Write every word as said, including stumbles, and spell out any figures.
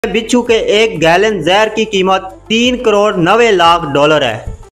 बिच्छू के एक गैलन जहर की कीमत तीन करोड़ नब्बे लाख डॉलर है।